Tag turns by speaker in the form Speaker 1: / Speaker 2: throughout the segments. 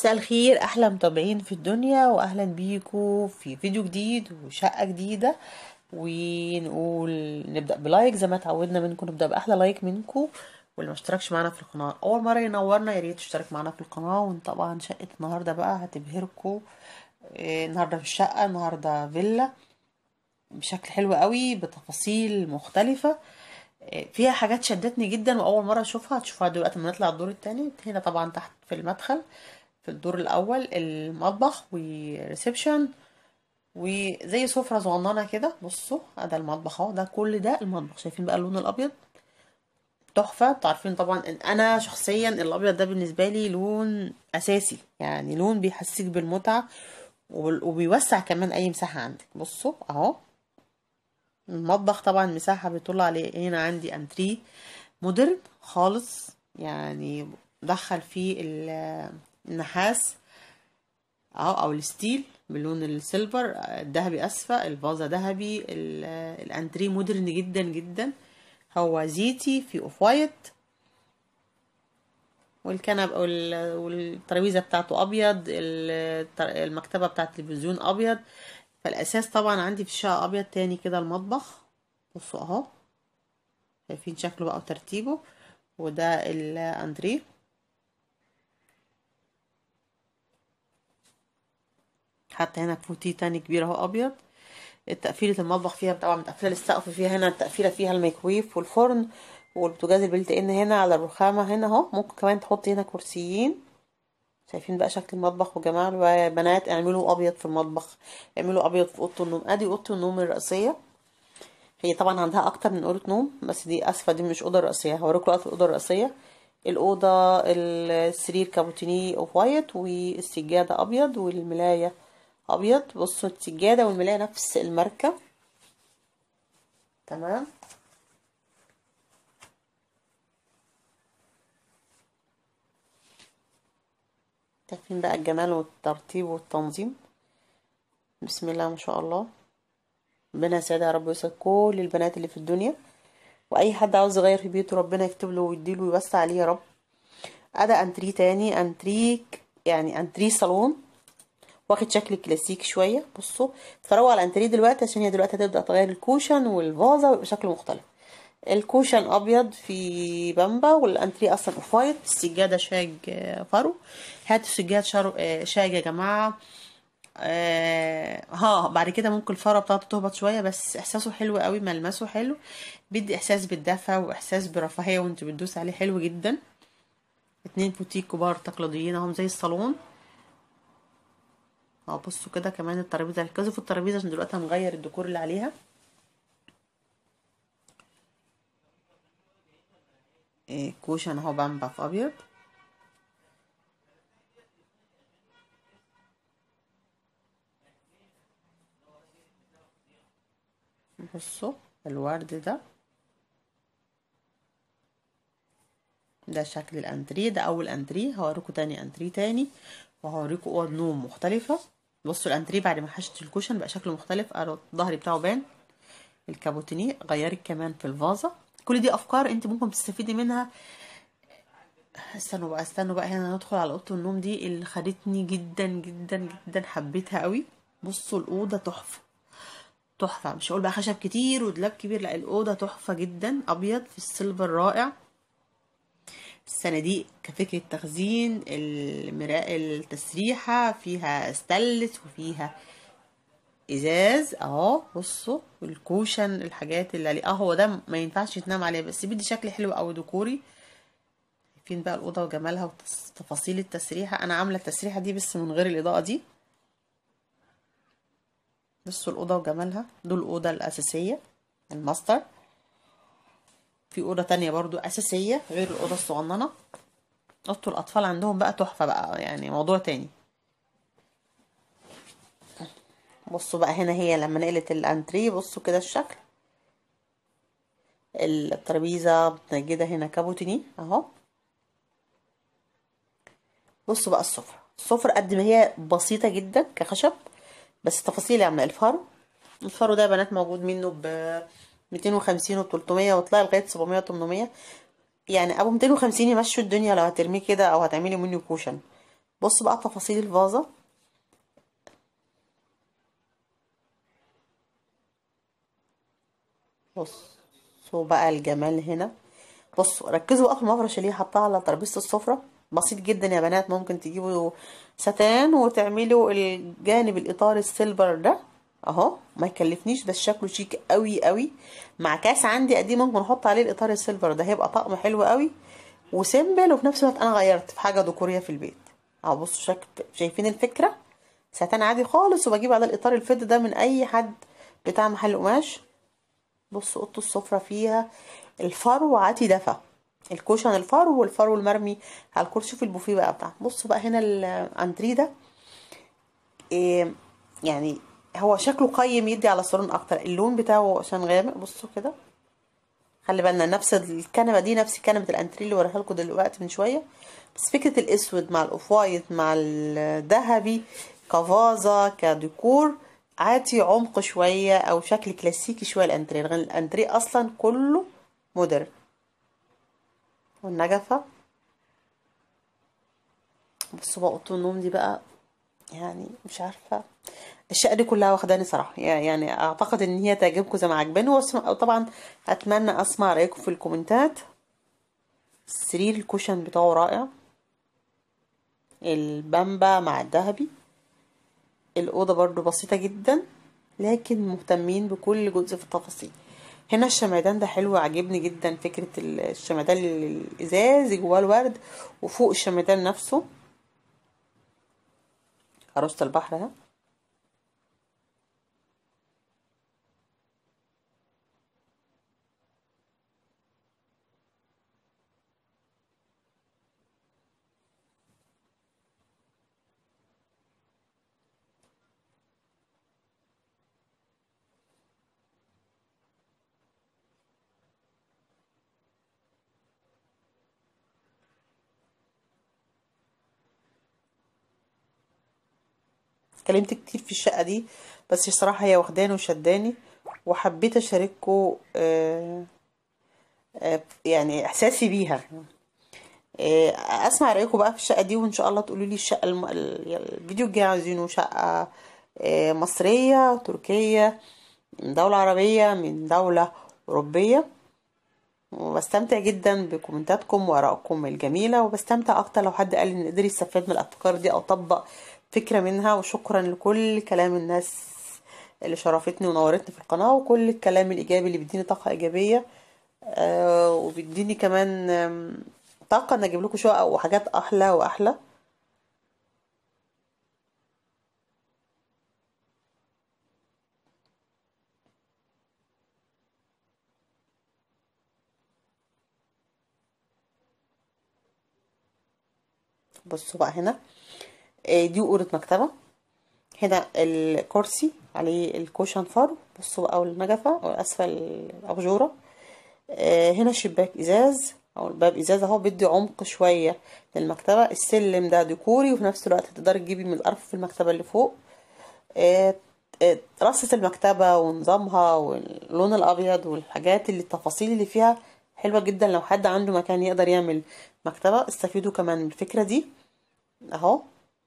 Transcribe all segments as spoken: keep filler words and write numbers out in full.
Speaker 1: مساء الخير، احلى متابعين في الدنيا، واهلا بيكم في فيديو جديد وشقة جديدة. ونقول نبدأ بلايك زي ما اتعودنا منكم، نبدأ بأحلى لايك منكم. واللي ما اشتركش معانا في القناة اول مرة ينورنا، يا ريت تشترك معانا في القناة. وطبعا شقة النهاردة بقى هتبهركم. إيه، النهاردة في الشقة، النهاردة فيلا بشكل حلو قوي بتفاصيل مختلفة. إيه، فيها حاجات شدتني جدا واول مرة اشوفها. هتشوفها دلوقتي لما نطلع الدور التاني. هنا طبعا تحت في المدخل في الدور الاول المطبخ وريسبشن، وزي سفرة صغننة كده. بصوا ده المطبخ اهو، ده كل ده المطبخ. شايفين بقى اللون الابيض تحفة. انتوا عارفين طبعا ان انا شخصيا الابيض ده بالنسبة لي لون اساسي، يعني لون بيحسسك بالمتعة وبال- وبيوسع كمان اي مساحة عندك. بصوا اهو المطبخ طبعا مساحة بيطل عليه. هنا عندي انتريه مودرن خالص، يعني دخل فيه ال- النحاس اهو او الستيل باللون السيلفر الذهبي اسفل، الفازة ذهبي، ال- الانتريه مودرن جدا جدا. هو زيتي في اوف وايت، والكنب وال- والترابيزه بتاعته ابيض، ال- المكتبه بتاعت التلفزيون ابيض. فالاساس طبعا عندي في الشقه ابيض. تاني كده المطبخ بصوا اهو، شايفين شكله بقى وترتيبه. وده الانتريه. حتى هنا فوتيه تاني كبير اهو ابيض. تقفيلة المطبخ فيها طبعا متقفلة للسقف، فيها هنا التقفيلة فيها الميكرويف والفرن والبوتاجاز البلت ان هنا على الرخامة هنا اهو. ممكن كمان تحطي هنا كرسيين. شايفين بقى شكل المطبخ وجماله. يا بنات اعملوا ابيض في المطبخ، اعملوا ابيض في اوضه النوم. ادي اوضه النوم الرئيسية. هي طبعا عندها اكتر من اوضه نوم، بس دي اسفة، دي مش اوضه رئيسية. هوريكم في الاوضه الرئيسية. الاوضه السرير كابوتيني اوف وايت، والسجادة ابيض، والملاية ابيض. بصوا السجادة والملاية نفس الماركة. تمام. شايفين بقى الجمال والترتيب والتنظيم. بسم الله ما شاء الله. ربنا يسعدها يا رب ويسعد كل البنات اللي في الدنيا، واي حد عاوز يغير في بيته ربنا يكتب له ويديله ويوسع عليه يا رب. ادي انتريه تاني، انتريك يعني انتريه صالون واخد شكل كلاسيك شويه. بصوا اتفرجوا على الانتريه دلوقتي، عشان هي دلوقتي هتبدا تغير الكوشن والفازه ويبقى شكله مختلف. الكوشن ابيض في بامبا، والانتريه اصلا اوف وايت. السجاده شاج آه، فرو. هاتوا سجاد شارو- آه، شاج يا جماعه. آه ها بعد كده ممكن الفاره بتاعته تهبط شويه، بس احساسه حلو قوي، ملمسه حلو، بيدي احساس بالدفى واحساس برفاهيه وانت بتدوس عليه. حلو جدا. اتنين بوتيك كبار تقليديين اهم زي الصالون. اه بصوا كده كمان الترابيزه، ركزوا في الترابيزه عشان دلوقتي هنغير الديكور اللي عليها. إيه كوشن اهو بامبا في ابيض. بصوا الورد ده، ده شكل الانتريه. ده اول انتريه. هوريكم تاني انتريه تاني، وهوريكم اوض نوم مختلفه. بصوا الانتريه بعد ما حشت الكوشن بقى شكله مختلف. أهو الظهر بتاعه بان. الكابوتينيه غيرت كمان في الفازة. كل دي افكار انت ممكن تستفيدي منها. استنوا بقى استنوا بقى هنا ندخل على اوضه النوم دي اللي خدتني جدا جدا جدا، حبيتها قوي. بصوا الاوضه تحفه تحفه. مش هقول بقى خشب كتير ودولاب كبير، لا الاوضه تحفه جدا. ابيض في السيلفر رائع. الصناديق كفكره تخزين، المراء التسريحه فيها ستانلس وفيها ازاز اهو. بصوا الكوشن الحاجات اللي عليه اهو، ده ما ينفعش تنام عليه بس بيدي شكل حلو قوي ديكوري. فين بقى الاوضه وجمالها وتفاصيل التسريحه. انا عامله التسريحه دي بس من غير الاضاءه دي. بصوا الاوضه وجمالها. دول الاوضه الاساسيه الماستر. في اوضه تانية برضو اساسيه غير الاوضه الصغننه. اوضه الاطفال عندهم بقى تحفه بقى، يعني موضوع تاني. بصوا بقى هنا هي لما نقلت الانتريه. بصوا كده الشكل. الترابيزه متنجده هنا كابوتيني اهو. بصوا بقى السفرة. السفرة قد ما هي بسيطة جدا كخشب، بس تفاصيل عاملة. الفرو، الفرو ده يا بنات موجود منه ب ميتين وخمسين و تلتمية وطلع لغاية سبعمية و تمنمية. يعني ابو ميتين وخمسين يمشوا الدنيا لو هترميه كده او هتعملي منه كوشن. بص بقى تفاصيل الفازة. بصوا بقى الجمال هنا. بصوا ركزوا بقى في المفرش اللي هي حطها على ترابيزة السفرة. بسيط جدا يا بنات، ممكن تجيبوا ستان وتعملوا الجانب الاطار السيلفر ده اهو، ما يكلفنيش بس شكله شيك قوي قوي. مع كاس عندي قديم ممكن احط عليه الاطار السيلفر ده، هيبقى طقم حلو قوي وسيمبل، وفي نفس الوقت انا غيرت في حاجه ديكوريه في البيت اهو. بصوا شكل، شايفين الفكره؟ ستان عادي خالص وبجيب على الاطار الفضي ده من اي حد بتاع محل قماش. بصوا اوضه السفره فيها الفرو عاتي دفا، الكوشن الفرو والفرو المرمي على الكرسي. شوف البوفيه بقى بتاع. بصوا بقى هنا الانتريه ده إيه يعني، هو شكله قيم يدي على الصالون اكتر، اللون بتاعه عشان غامق. بصوا كده، خلي بالنا نفس الكنبه دي نفس كنبه الانتريه اللي وريها لكم دلوقتي من شويه، بس فكره الاسود مع الاوف وايت مع الذهبي كفازه كديكور عاتي عمق شويه او شكل كلاسيكي شويه. الانتريه الانتريه اصلا كله مودرن. والنجفه بصوا بقى اوضه النوم دي بقى، يعني مش عارفه، الشقه دي كلها واخداني صراحه، يعني اعتقد ان هي تعجبكم زي ما عجباني. وطبعا اتمنى اسمع رايكم في الكومنتات. السرير الكوشن بتاعه رائع، البامبا مع الذهبي. الاوضه برضو بسيطه جدا لكن مهتمين بكل جزء في التفاصيل. هنا الشمعدان ده حلو، عجبني جدا فكره الشمعدان الازاز جواه الورد، وفوق الشمعدان نفسه عروسه البحر اهي. اتكلمت كتير في الشقة دي بس الصراحة هي واخداني وشداني، وحبيت اشارككم آه آه يعني احساسي بيها. آه اسمع رأيكم بقى في الشقة دي، وان شاء الله تقولوا لي الشقة الم... الفيديو الجاي عايزينه شقة آه مصرية تركية، من دولة عربية من دولة أوروبية. وبستمتع جدا بكومنتاتكم وآرائكم الجميلة، وبستمتع أكتر لو حد قال إن قدر يستفاد من الأفكار دي أو طبق فكرة منها. وشكرا لكل كلام الناس اللي شرفتني ونورتني في القناة، وكل الكلام الإيجابي اللي بيديني طاقة إيجابية آه وبيديني كمان آم، طاقة إن أجيب لكم شقق وحاجات أحلى وأحلى. بصوا بقى هنا آه، دي أوضة مكتبة. هنا الكرسي عليه الكوشن فرو. بصوا بقى والنجفة وأسفل الأباجورة. آه، هنا شباك ازاز او الباب ازاز اهو، بيدي عمق شويه للمكتبه. السلم ده ديكوري وفي نفس الوقت تقدري تجيبي من الارف في المكتبه اللي فوق. آه، آه، رصة المكتبه ونظامها واللون الابيض والحاجات اللي التفاصيل اللي فيها حلوه جدا. لو حد عنده مكان يقدر يعمل مكتبه استفيدوا كمان من الفكره دي اهو.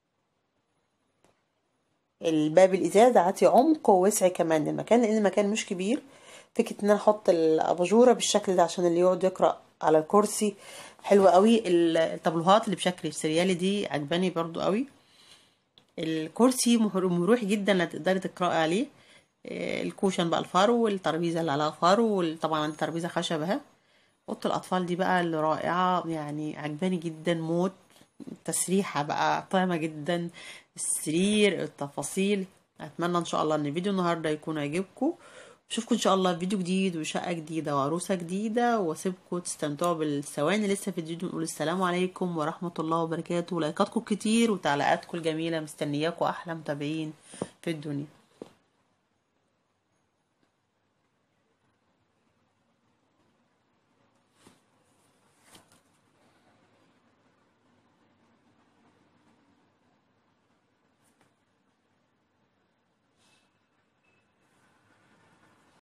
Speaker 1: الباب الازاز عطي عمق ووسع كمان للمكان لان المكان مش كبير. فكره ان انا احط الاباجوره بالشكل ده عشان اللي يقعد يقرا على الكرسي حلوه قوي. الطابلوهات اللي بشكل السريالي دي عجباني برضو قوي. الكرسي مر- مريح جدا لا تقدري تقراي عليه. آه، الكوشن بقى الفارو والترابيزه اللي عليها فارو، وطبعا عندي ترابيزه خشب اهي. اوضه الاطفال دي بقى اللي رائعه، يعني عجباني جدا موت. تسريحه بقى طعمه جدا، السرير التفاصيل. اتمنى ان شاء الله ان فيديو النهارده يكون عجبكم. اشوفكم ان شاء الله في فيديو جديد وشقه جديده وعروسه جديده، واسيبكم تستمتعوا بالثواني لسه في الفيديو. نقول السلام عليكم ورحمه الله وبركاته. لايكاتكم كتير وتعليقاتكم الجميله، مستنياكم احلى متابعين في الدنيا.